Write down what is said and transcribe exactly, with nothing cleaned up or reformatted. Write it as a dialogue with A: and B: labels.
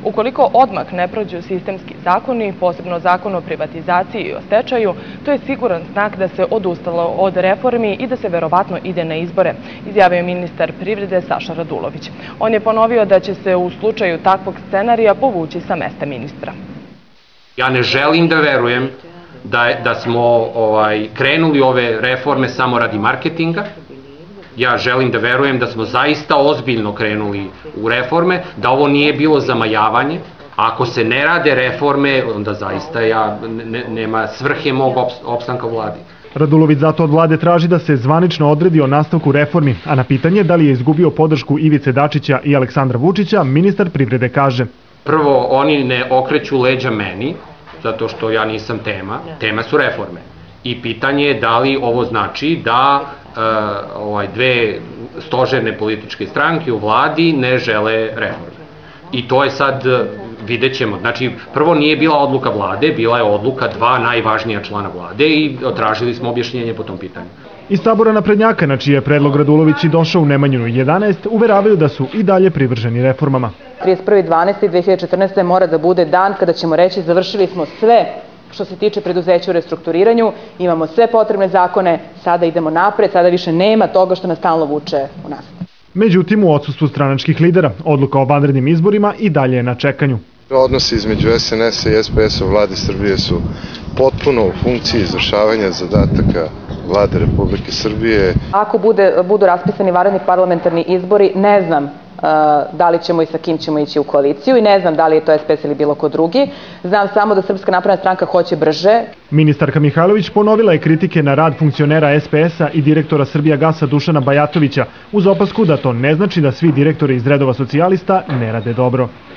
A: Ukoliko odmah ne prođu sistemski zakoni, posebno zakon o privatizaciji i o stečaju, to je siguran znak da se odustalo od reformi i da se verovatno ide na izbore, izjavio je ministar privrede Saša Radulović. On je ponovio da će se u slučaju takvog scenarija povući sa mesta ministra.
B: Ja ne želim da verujem da, da smo ovaj, krenuli ove reforme samo radi marketinga. Ja želim da verujem da smo zaista ozbiljno krenuli u reforme, da ovo nije bilo zamajavanje. Ako se ne rade reforme, onda zaista ja, ne, nema svrhe mog opstanka u vladi.
C: Radulović zato od vlade traži da se zvanično odredi o nastavku reformi, a na pitanje da li je izgubio podršku Ivice Dačića i Aleksandra Vučića, ministar privrede kaže:
B: Prvo, oni ne okreću leđa meni, zato što ja nisam tema, tema su reforme. I pitanje je da li ovo znači da e, ovaj, dve stožerne političke stranke u vladi ne žele reforme. I to je sad, vidjet ćemo. Znači, prvo nije bila odluka vlade, bila je odluka dva najvažnija člana vlade i tražili smo objašnjenje po tom pitanju.
C: Iz tabora naprednjaka, na čiji je predlog Radulović i došao u Nemanjinu jedanaest, uveravaju da su i dalje privrženi reformama.
D: trideset prvi decembar dve hiljade četrnaeste. mora da bude dan kada ćemo reći završili smo sve što se tiče preduzeća u restrukturiranju, imamo sve potrebne zakone, sada idemo napred, sada više nema toga što nas stalno vuče u nas.
C: Međutim, u odsustvu stranačkih lidera, odluka o vanrednim izborima i dalje je na čekanju.
E: Odnosi između S N S-a i S P S-a u vladi Srbije su potpuno u funkciji izvršavanja zadataka vlade Republike Srbije.
D: Ako bude, budu raspisani vanredni parlamentarni izbori, ne znam da li ćemo i sa kim ćemo ići u koaliciju i ne znam da li je to S P S ili bilo ko drugi. Znam samo da Srpska napredna stranka hoće brže.
C: Ministarka Mihajlović ponovila je kritike na rad funkcionera S P S-a i direktora Srbijagasa Dušana Bajatovića, uz opasku da to ne znači da svi direktori iz redova socijalista ne rade dobro.